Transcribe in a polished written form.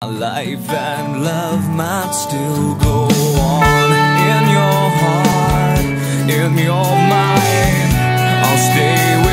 Life and love might still go on in your heart, in your mind. I'll stay with